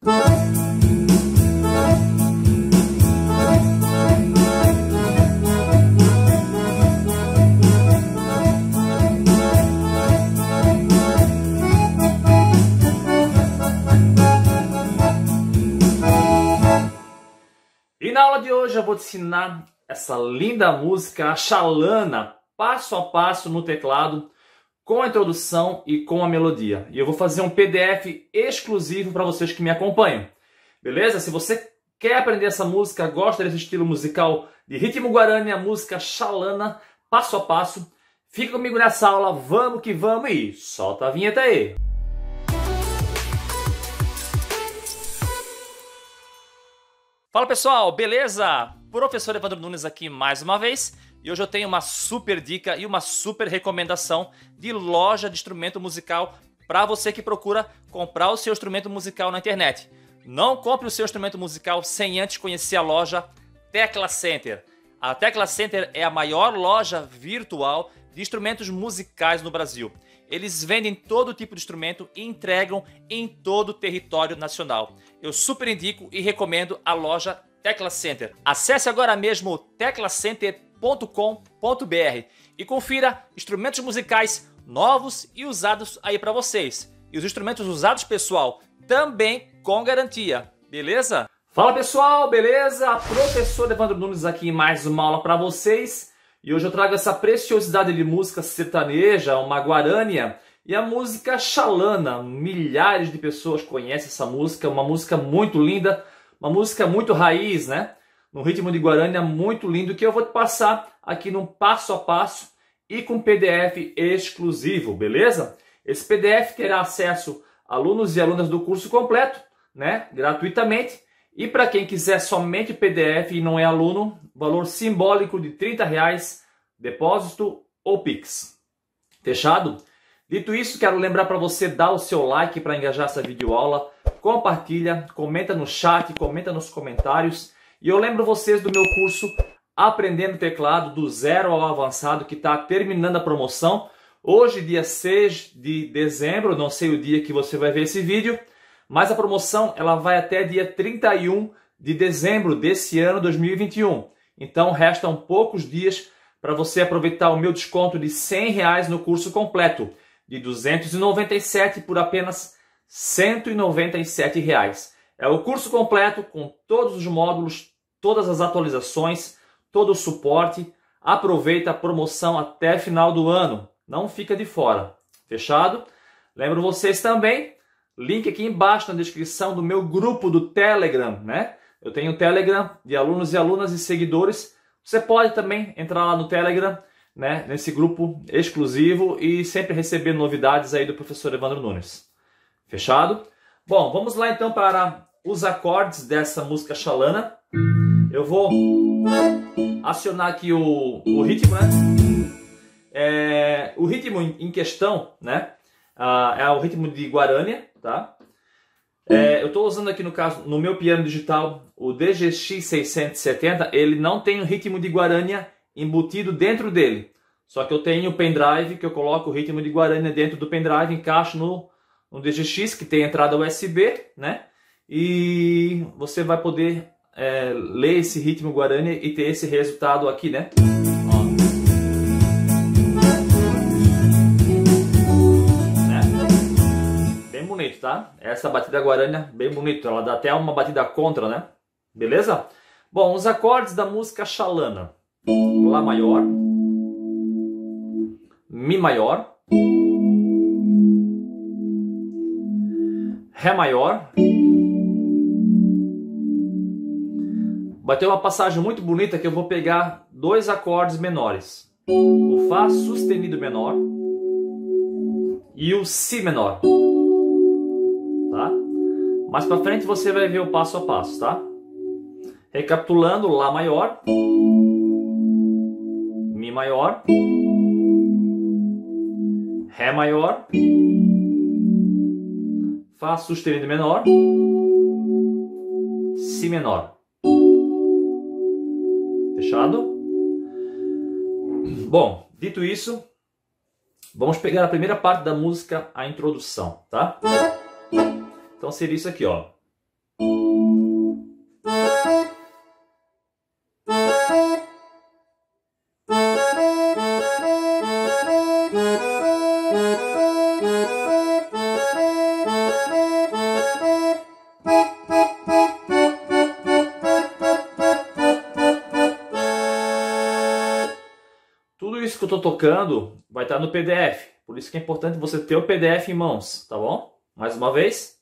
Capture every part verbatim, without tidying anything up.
E na aula de hoje eu vou te ensinar essa linda música, a Xalana, passo a passo no teclado, com a introdução e com a melodia. E eu vou fazer um P D F exclusivo para vocês que me acompanham. Beleza? Se você quer aprender essa música, gosta desse estilo musical de ritmo guarani, a música Xalana, passo a passo, fica comigo nessa aula, vamos que vamos e solta a vinheta aí! Fala pessoal, beleza? Professor Evandro Nunes aqui mais uma vez e hoje eu tenho uma super dica e uma super recomendação de loja de instrumento musical para você que procura comprar o seu instrumento musical na internet. Não compre o seu instrumento musical sem antes conhecer a loja Tecla Center. A Tecla Center é a maior loja virtual de instrumentos musicais no Brasil. Eles vendem todo tipo de instrumento e entregam em todo o território nacional. Eu super indico e recomendo a loja Tecla Center. Acesse agora mesmo tecla center ponto com ponto br e confira instrumentos musicais novos e usados aí para vocês. E os instrumentos usados, pessoal, também com garantia, beleza? Fala pessoal, beleza? Professor Evandro Nunes aqui em mais uma aula para vocês. E hoje eu trago essa preciosidade de música sertaneja, uma guarânia, e a música Xalana. Milhares de pessoas conhecem essa música, uma música muito linda, uma música muito raiz, né? No ritmo de guarânia muito lindo, que eu vou te passar aqui num passo a passo e com P D F exclusivo, beleza? Esse P D F terá acesso a alunos e alunas do curso completo, né? Gratuitamente. E para quem quiser somente P D F e não é aluno, valor simbólico de trinta reais, depósito ou Pix. Fechado? Dito isso, quero lembrar para você dar o seu like para engajar essa videoaula, compartilha, comenta no chat, comenta nos comentários. E eu lembro vocês do meu curso Aprendendo Teclado do Zero ao Avançado, que está terminando a promoção. Hoje, dia seis de dezembro, não sei o dia que você vai ver esse vídeo, mas a promoção ela vai até dia trinta e um de dezembro desse ano dois mil e vinte e um. Então restam poucos dias para você aproveitar o meu desconto de cem reais no curso completo, de duzentos e noventa e sete reais por apenas cento e noventa e sete reais. É o curso completo com todos os módulos, todas as atualizações, todo o suporte. Aproveita a promoção até final do ano. Não fica de fora. Fechado? Lembro vocês também, link aqui embaixo na descrição do meu grupo do Telegram, né? Eu tenho o Telegram de alunos e alunas e seguidores. Você pode também entrar lá no Telegram, né? Nesse grupo exclusivo e sempre receber novidades aí do professor Evandro Nunes. Fechado? Bom, vamos lá então para os acordes dessa música Xalana. Eu vou acionar aqui o, o ritmo, né? É, o ritmo em questão, né? Ah, é o ritmo de guarânia, tá? É, eu estou usando aqui no caso, no meu piano digital, o D G X seiscentos e setenta, ele não tem o ritmo de guarânia embutido dentro dele. Só que eu tenho o pendrive, que eu coloco o ritmo de guarânia dentro do pendrive, encaixo no, no D G X, que tem entrada U S B, né? E você vai poder é, ler esse ritmo guarânia e ter esse resultado aqui, né? Bonito, tá? Essa batida guarânia bem bonito, ela dá até uma batida contra, né? Beleza? Bom, os acordes da música Xalana: Lá maior, Mi maior, Ré maior. Vai ter uma passagem muito bonita que eu vou pegar dois acordes menores: o Fá sustenido menor e o Si menor. Tá? Mais pra frente você vai ver o passo a passo, tá? Recapitulando: Lá maior, Mi maior, Ré maior, Fá sustenido menor, Si menor. Fechado? Bom, dito isso, vamos pegar a primeira parte da música, a introdução, tá? Então seria isso aqui, ó. Tudo isso que eu estou tocando vai estar no P D F, por isso que é importante você ter o P D F em mãos, tá bom? Mais uma vez.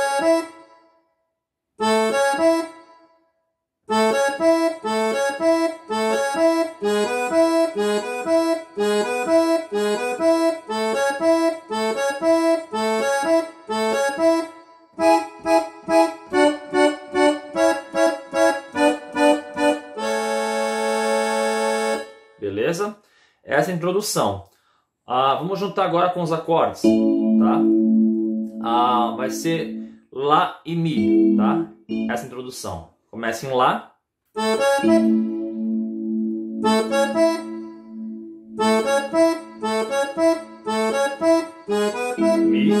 Beleza? Essa é a introdução. Ah, vamos juntar agora com os acordes, tá? Ah, vai ser Lá e Mi, tá? Essa introdução. Começa em Lá. Mi.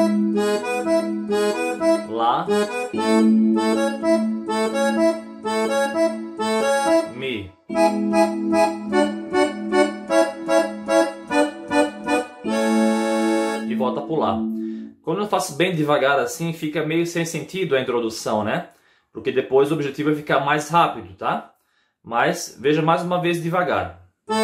Lá. Mi. E volta pro Lá. Quando eu faço bem devagar assim, fica meio sem sentido a introdução, né? Porque depois o objetivo é ficar mais rápido, tá? Mas veja mais uma vez devagar.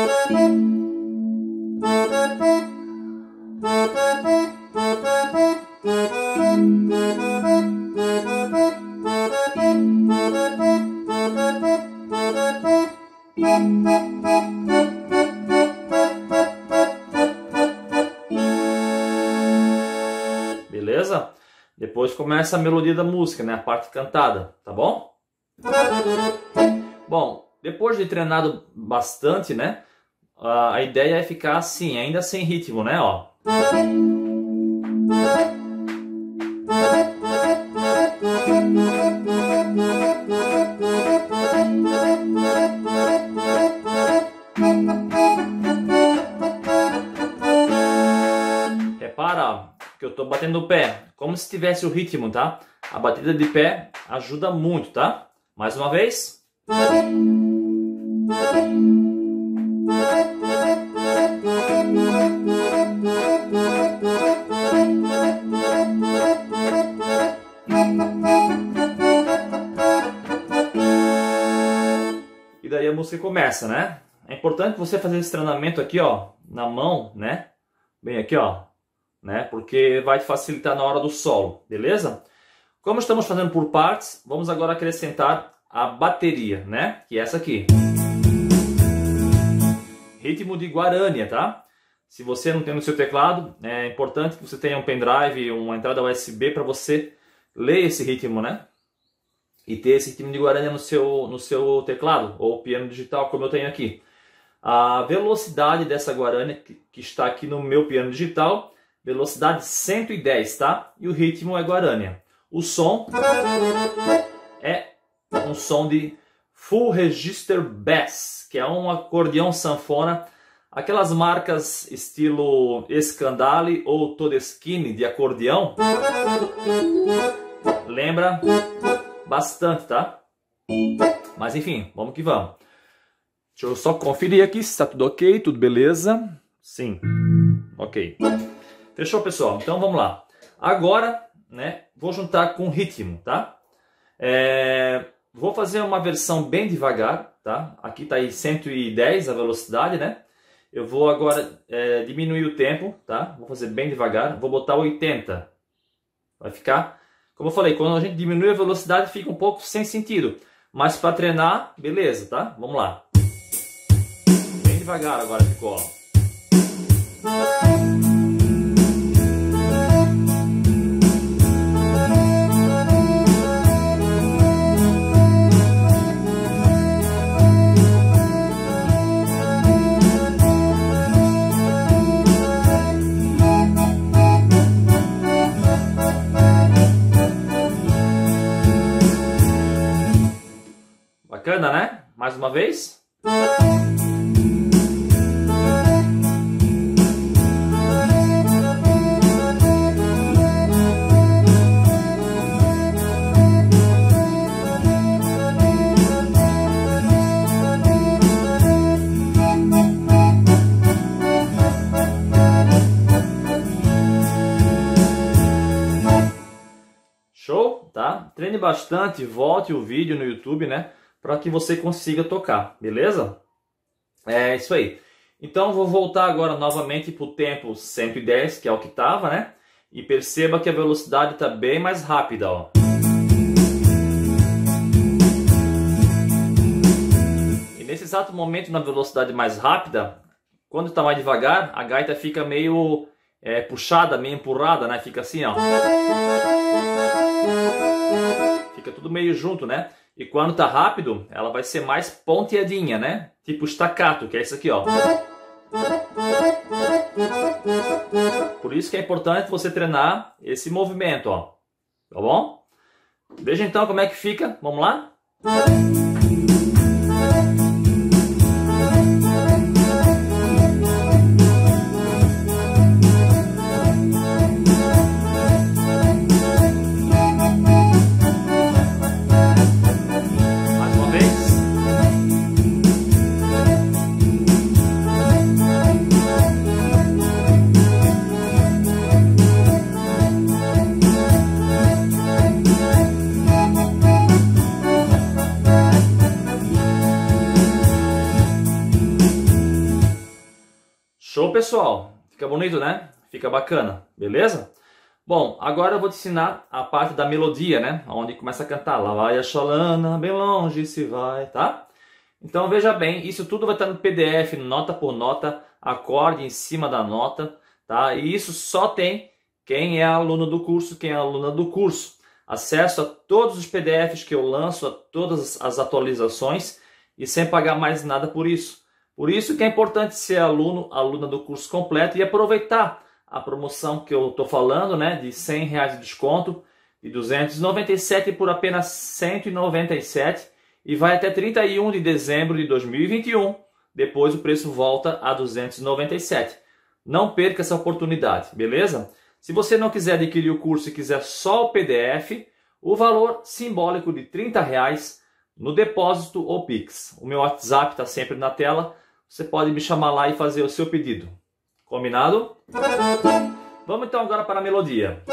Beleza? Depois começa a melodia da música, né? A parte cantada, tá bom? Bom, depois de treinado bastante, né? A ideia é ficar assim, ainda sem ritmo, né? Ó. Repara que eu estou batendo o pé, como se tivesse o ritmo, tá? A batida de pé ajuda muito, tá? Mais uma vez. E daí a música começa, né? É importante você fazer esse treinamento aqui, ó, na mão, né? Bem aqui, ó, né? Porque vai te facilitar na hora do solo, beleza? Como estamos fazendo por partes, vamos agora acrescentar a bateria, né? Que é essa aqui. Ritmo de Guarânia, tá? Se você não tem no seu teclado, é importante que você tenha um pendrive, uma entrada U S B para você ler esse ritmo, né? E ter esse ritmo de Guarânia no seu, no seu teclado, ou piano digital, como eu tenho aqui. A velocidade dessa Guarânia, que, que está aqui no meu piano digital, velocidade cento e dez, tá? E o ritmo é Guarânia. O som é um som de Full Register Bass, que é um acordeão sanfona, aquelas marcas estilo Scandale ou Todeschini de acordeão. Lembra bastante, tá? Mas enfim, vamos que vamos. Deixa eu só conferir aqui se está tudo ok, tudo beleza. Sim, ok. Fechou, pessoal? Então vamos lá. Agora, né, vou juntar com ritmo, tá? É, vou fazer uma versão bem devagar, tá? Aqui tá aí cento e dez a velocidade, né? Eu vou agora é, diminuir o tempo, tá? Vou fazer bem devagar, vou botar oitenta. Vai ficar, como eu falei, quando a gente diminui a velocidade fica um pouco sem sentido. Mas para treinar, beleza, tá? Vamos lá. Bem devagar agora ficou, ó. Bacana, né? Mais uma vez. Show? Tá? Treine bastante, volte o vídeo no YouTube, né? Para que você consiga tocar, beleza? É isso aí. Então vou voltar agora novamente para o tempo cento e dez, que é o que estava, né? E perceba que a velocidade está bem mais rápida, ó. E nesse exato momento, na velocidade mais rápida, quando está mais devagar, a gaita fica meio é, puxada, meio empurrada, né? Fica assim, ó. Fica tudo meio junto, né? E quando tá rápido, ela vai ser mais ponteadinha, né? Tipo staccato, que é isso aqui, ó. Por isso que é importante você treinar esse movimento, ó. Tá bom? Veja então como é que fica. Vamos lá? Show, pessoal! Fica bonito, né? Fica bacana, beleza? Bom, agora eu vou te ensinar a parte da melodia, né? Onde começa a cantar. Lá vai a cholana, bem longe se vai, tá? Então veja bem, isso tudo vai estar no P D F, nota por nota, acorde em cima da nota, tá? E isso só tem quem é aluno do curso, quem é aluna do curso. Acesso a todos os P D Fs que eu lanço, a todas as atualizações e sem pagar mais nada por isso. Por isso que é importante ser aluno, aluna do curso completo e aproveitar a promoção que eu estou falando, né, de cem reais de desconto, de duzentos e noventa e sete por apenas cento e noventa e sete e vai até trinta e um de dezembro de dois mil e vinte e um. Depois o preço volta a duzentos e noventa e sete. Não perca essa oportunidade, beleza? Se você não quiser adquirir o curso e quiser só o P D F, o valor simbólico de trinta reais no depósito ou Pix. O meu WhatsApp está sempre na tela. Você pode me chamar lá e fazer o seu pedido. Combinado? Vamos então agora para a melodia.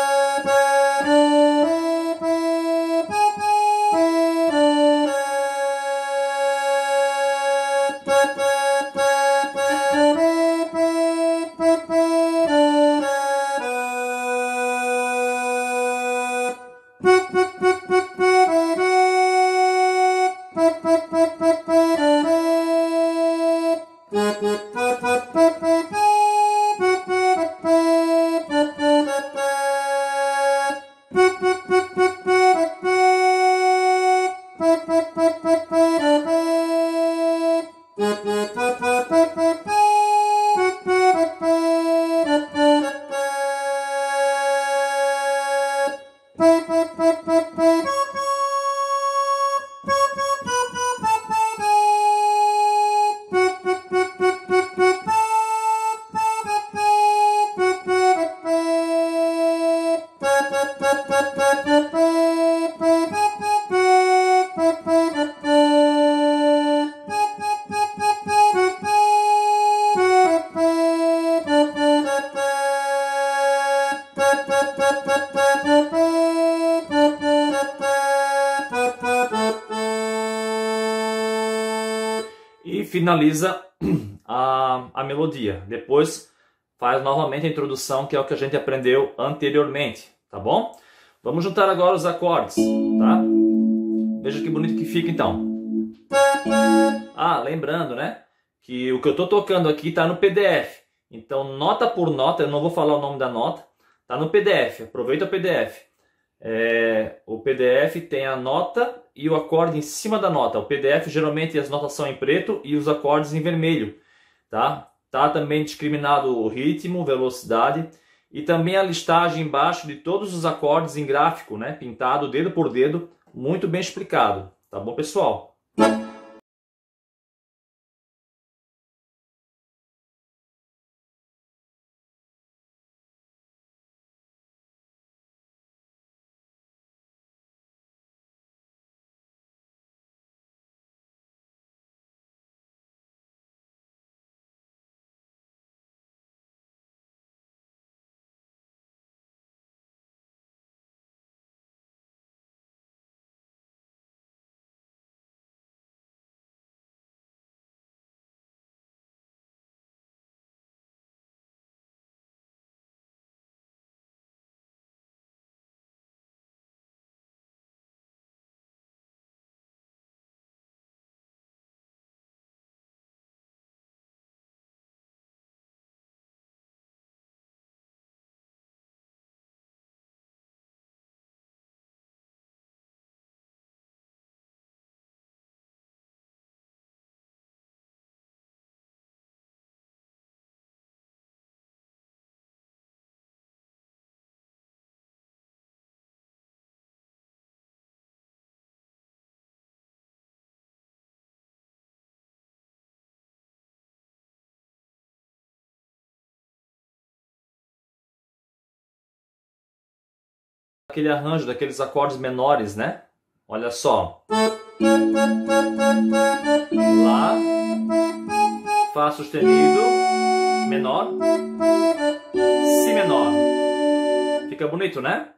E finaliza a, a melodia. Depois faz novamente a introdução, que é o que a gente aprendeu anteriormente, tá bom? Vamos juntar agora os acordes, tá? Veja que bonito que fica então. Ah, lembrando, né, que o que eu estou tocando aqui está no P D F. Então, nota por nota, eu não vou falar o nome da nota, está no P D F. Aproveita o P D F. É, o P D F tem a nota e o acorde em cima da nota. O P D F geralmente as notas são em preto e os acordes em vermelho, tá? Tá também discriminado o ritmo, velocidade e também a listagem embaixo de todos os acordes em gráfico, né? Pintado dedo por dedo, muito bem explicado, tá bom, pessoal? aquele arranjo daqueles acordes menores, né? Olha só. Lá, Fá sustenido, menor, Si menor. Fica bonito, né?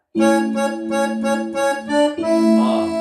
Ó.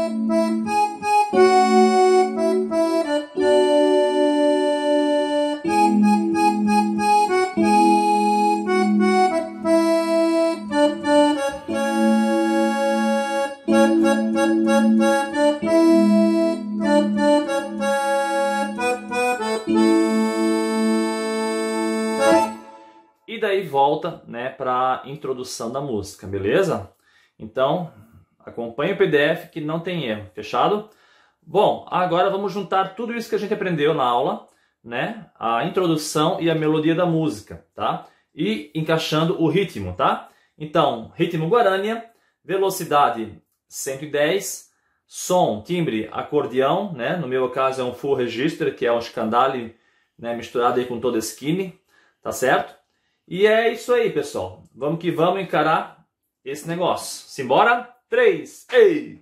E daí volta, né, para a introdução da música, beleza? Então, acompanhe o P D F que não tem erro, fechado? Bom, agora vamos juntar tudo isso que a gente aprendeu na aula, né? A introdução e a melodia da música, tá? E encaixando o ritmo, tá? Então, ritmo Guarânia, velocidade cento e dez, som, timbre, acordeão, né? No meu caso é um full register, que é um Scandale, né, misturado aí com toda skinny, tá certo? E é isso aí, pessoal. Vamos que vamos encarar esse negócio. Simbora? três, ei!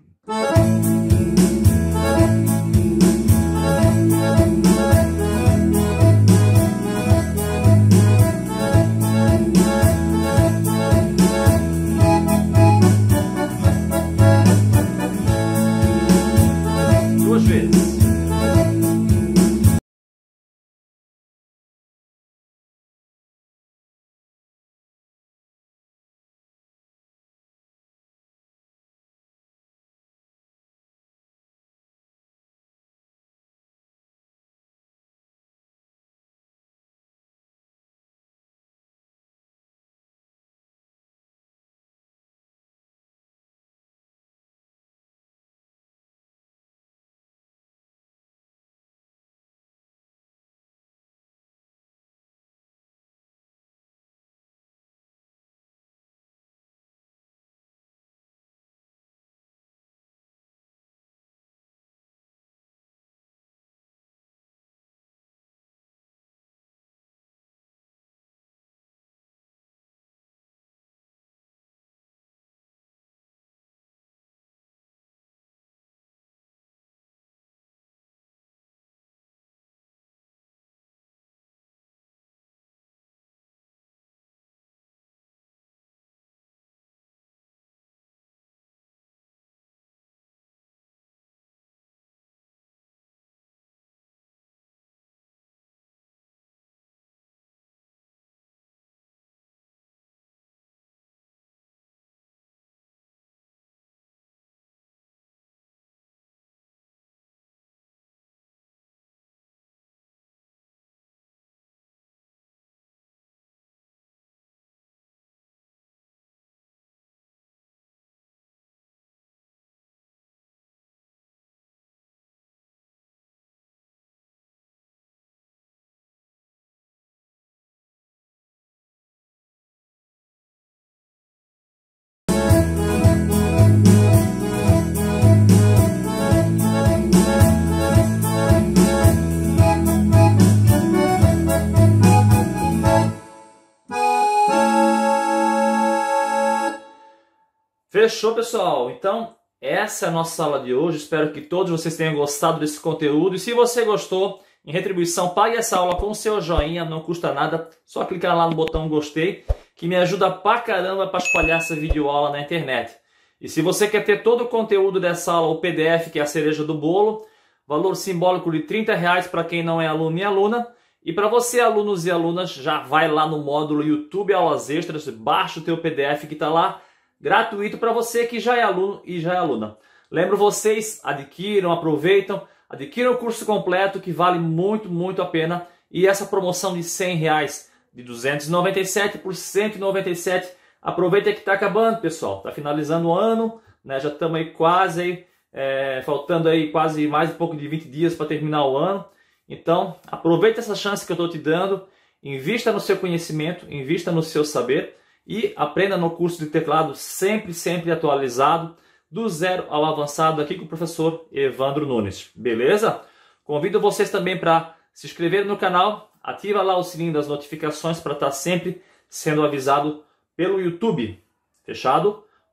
Duas vezes. Fechou, pessoal? Então, essa é a nossa aula de hoje. Espero que todos vocês tenham gostado desse conteúdo. E se você gostou, em retribuição, pague essa aula com o seu joinha. Não custa nada. Só clicar lá no botão gostei, que me ajuda pra caramba para espalhar essa videoaula na internet. E se você quer ter todo o conteúdo dessa aula, o P D F, que é a cereja do bolo, valor simbólico de trinta reais para quem não é aluno e aluna. E para você, alunos e alunas, já vai lá no módulo YouTube Aulas Extras, baixa o teu P D F que está lá, gratuito para você que já é aluno e já é aluna. Lembro vocês, adquiram, aproveitam, adquiram o curso completo que vale muito, muito a pena. E essa promoção de cem reais, de duzentos e noventa e sete por cento e noventa e sete, aproveita que está acabando, pessoal. Está finalizando o ano, né? Já estamos aí quase, aí, é, faltando aí quase mais um pouco de vinte dias para terminar o ano. Então, aproveita essa chance que eu estou te dando, invista no seu conhecimento, invista no seu saber e aprenda no curso de teclado sempre, sempre atualizado, do zero ao avançado, aqui com o professor Evandro Nunes. Beleza? Convido vocês também para se inscrever no canal, ativa lá o sininho das notificações para estar sempre sendo avisado pelo YouTube. Fechado?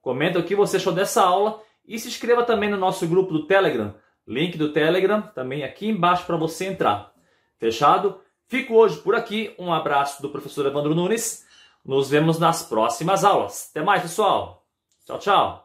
comenta o que você achou dessa aula e se inscreva também no nosso grupo do Telegram. Link do Telegram também aqui embaixo para você entrar. Fechado? Fico hoje por aqui. Um abraço do professor Evandro Nunes. Nos vemos nas próximas aulas. Até mais, pessoal. Tchau, tchau.